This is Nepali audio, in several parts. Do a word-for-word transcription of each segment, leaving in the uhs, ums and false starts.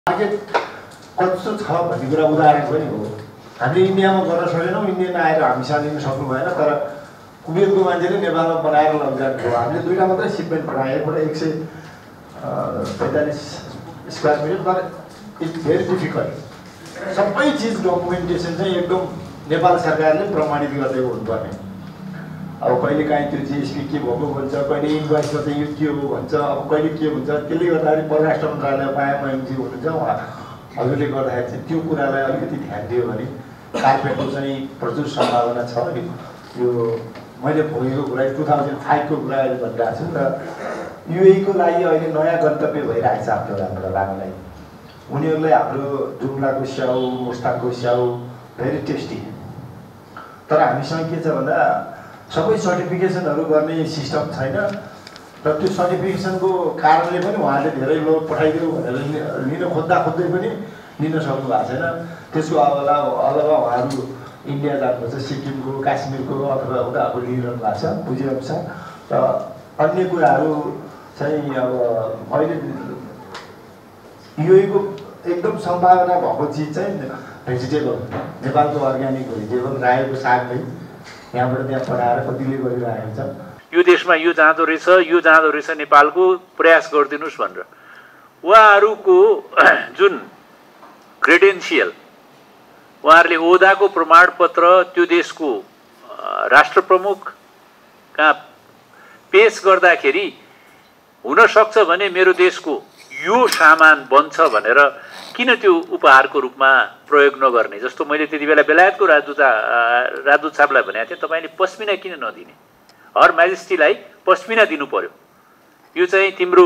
मार्केट कस्तो छ भन्ने कुरा उदाहरण पनि हो। हामीले इन्डियामा गर्न सकेनौँ, इन्डियामा आएर हामीसँग लिन सक्नु भएन, तर कुबेरको मान्छेले नेपालमा बनाएर लगिजानु भयो। हामीले दुईवटा मात्रै सिपमेन्ट बनाए, एउटा एक सय पैँतालिस स्क्वायर मिटर, तर इट्स भेरी डिफिकल्ट। सबै चिज डकुमेन्टेसन चाहिँ एकदम नेपाल सरकारले प्रमाणित गरिदिएको हुनुपर्ने। अब कहिले काहीँ त्यो जिएसपी के भएको भन्छ, कहिले इन्भोइसमा चाहिँ यो के हो भन्छ, अब कहिले के हुन्छ। त्यसले गर्दाखेरि परराष्ट्र मन्त्रालय पाएमएमजी हुनुहुन्छ, उहाँ हजुरले गर्दाखेरि चाहिँ त्यो कुरालाई अलिकति ध्यान दियो भने कार्पेटको चाहिँ प्रचुर सम्भावना छ। यो मैले भोगेको कुरा टु थाउजन्ड फाइभको कुरा अहिले भनिरहेको छु र युएको लागि अहिले नयाँ गन्तव्य भइरहेको छ आफ्नो हाम्रो लामोलाई। उनीहरूलाई हाम्रो जुम्लाको स्याउ, मुस्ताङको स्याउ भेरी टेस्टी, तर हामीसँग के छ भन्दा सबै सर्टिफिकेसनहरू गर्ने सिस्टम छैन र त्यो सर्टिफिकेसनको कारणले पनि उहाँले धेरै लोड पठाइदियो भनेर लिन खोज्दा खोज्दै पनि लिन सक्नु भएको छैन। त्यसको अलावा अलावा उहाँहरू इन्डिया जानुपर्छ, सिक्किमको, काश्मीरको अथवा उताहरूको लिइरहनु भएको छ बुझेअनुसार। र अन्य कुराहरू चाहिँ अब अहिले युएको एकदम सम्भावना भएको चिज चाहिँ भेजिटेबल, नेपालको अर्ग्यानिक भेजिटेबल, रायोको साग नै यहाँबाट त्यहाँ पठाएर कतिले गरिरहेको छ। यो देशमा यो जाँदो रहेछ, यो जाँदो रहेछ, नेपालको प्रयास गरिदिनुहोस् भनेर उहाँहरूको जुन क्रेडेन्सियल, उहाँहरूले ओदाको प्रमाणपत्र त्यो देशको राष्ट्र प्रमुख कहाँ पेश गर्दाखेरि हुनसक्छ भने मेरो देशको यो सामान बन्छ भनेर किन त्यो उपहारको रूपमा प्रयोग नगर्ने? जस्तो मैले त्यति बेला बेलायतको राजदूत राजदूत साहबलाई भनेको थिएँ, तपाईँले पस्मिना किन नदिने? हर म्याजिस्ट्रीलाई पस्मिना दिनु पर्यो। यो चाहिँ तिम्रो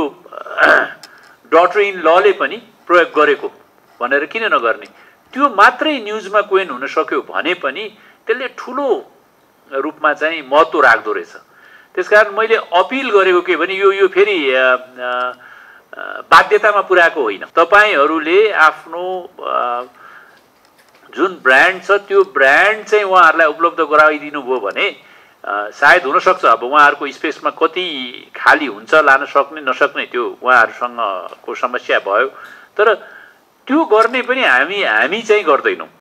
डटर इन लले पनि प्रयोग गरेको भनेर किन नगर्ने? त्यो मात्रै न्युजमा कोइन हुन सक्यो भने पनि त्यसले ठुलो रूपमा चाहिँ महत्त्व राख्दो रहेछ। त्यसकारण मैले अपिल गरेको के भने यो यो फेरि बाध्यतामा पुर्याएको होइन। तपाईँहरूले आफ्नो जुन ब्रान्ड छ त्यो ब्रान्ड चाहिँ उहाँहरूलाई उपलब्ध गराइदिनु भयो भने सायद हुनसक्छ अब उहाँहरूको स्पेसमा कति खाली हुन्छ, लान सक्ने नसक्ने त्यो उहाँहरूसँगको समस्या भयो, तर त्यो गर्ने पनि हामी हामी चाहिँ गर्दैनौँ।